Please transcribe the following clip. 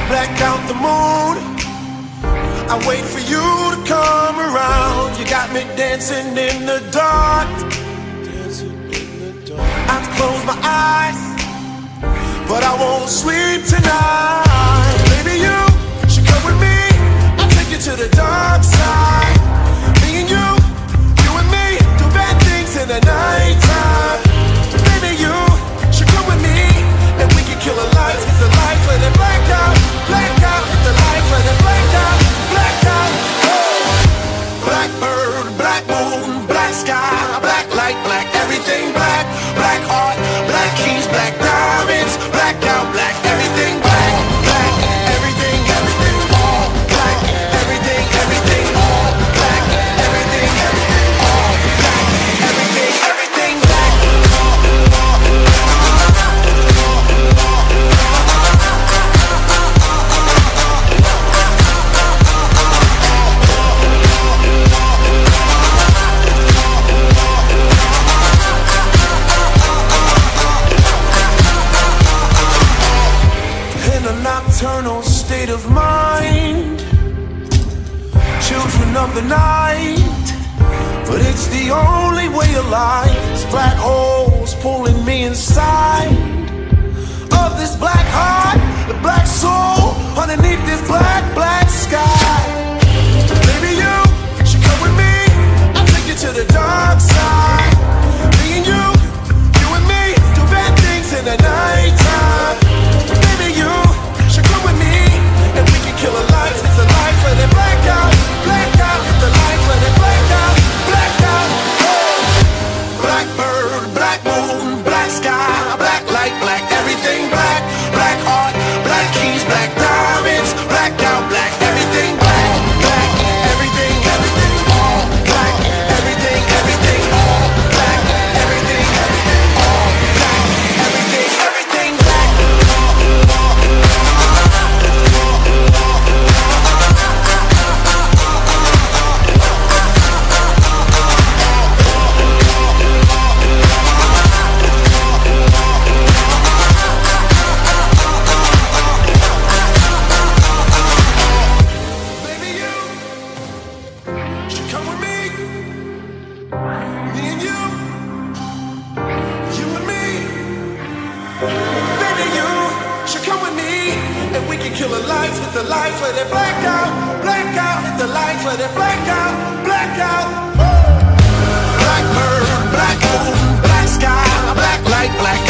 black out the moon. I wait for you to come around. You got me dancing in the dark. I've closed my eyes, but I won't sleep tonight. Baby, you should come with me. I'll take you to the dark side. Me and you and me, do bad things in the nighttime. Baby, you should come with me, and we can kill the lights, hit the lights, let it black out, hit the lights, let it black out, oh. Blackbird, black moon, black sky, black light, black everything, black, black heart, black keys, black diamonds, black out, black everything, black, black, everything, everything, all black, everything, everything, all black, everything, everything, all black, everything, everything, black. In a nocturnal state of mind, children of the night, but it's the only way of life. It's black holes pulling me inside of this black heart, the black soul underneath this black, black sky. Baby, you should come with me. I'll take you to the dark side. Me and you and me, do bad things in the nighttime. Baby, you should come with me, and we can kill the lights, hit the lights, let it black out, hit the lights, let it black out, oh. Blackbird, black moon, black sky, black light, black everything, black, black heart, black keys, black diamonds, black out, black everything, black, black, everything, everything, all black, everything, everything, all black, everything, everything, all black, everything, everything, black. Baby, you should come with me. Me and you and me. Baby, you should come with me, and we can kill the lights, hit the lights, let it black out, hit the lights, let it black out, Blackbird, black moon, black sky, black light, black